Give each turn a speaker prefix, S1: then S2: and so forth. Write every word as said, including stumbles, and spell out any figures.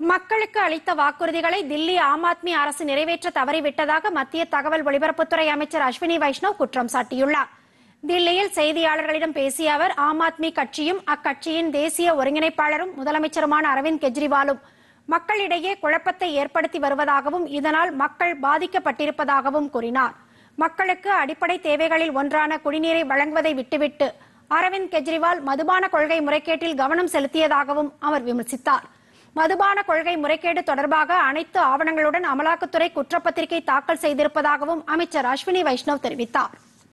S1: மக்களுக்கு அளித்த வாக்குறுதிகளை தில்லி ஆம் ஆத்மி அரசு நிறைவேற்ற தவறிவிட்டதாக மத்திய தகவல் ஒலிபரப்புத்துறை அமைச்சர் அஸ்வினி வைஷ்ணவ் குற்றம் சாட்டியுள்ளார். தில்லியில் செய்தியாளர்களிடம் பேசிய அவர், ஆம் ஆத்மி கட்சியும் அக்கட்சியின் தேசிய ஒருங்கிணைப்பாளரும் முதலமைச்சருமான அரவிந்த் கெஜ்ரிவாலும் மக்களிடையே குழப்பத்தை ஏற்படுத்தி வருவதாகவும் இதனால் மக்கள் பாதிக்கப்பட்டிருப்பதாகவும் கூறினார். மக்களுக்கு அடிப்படை தேவைகளில் ஒன்றான குடிநீரை வழங்குவதை விட்டுவிட்டு அரவிந்த் கெஜ்ரிவால் மதுபான கொள்கை முறைகேட்டில் கவனம் செலுத்தியதாகவும் அவர் விமர்சித்தார். மதுபான கொள்கை முறைகேடு தொடர்பாக அனைத்து ஆவணங்களுடன் அமலாக்கத்துறை குற்றப்பத்திரிகை தாக்கல் செய்திருப்பதாகவும் அமைச்சர் அஸ்வினி வைஷ்ணவ் தெரிவித்தார்.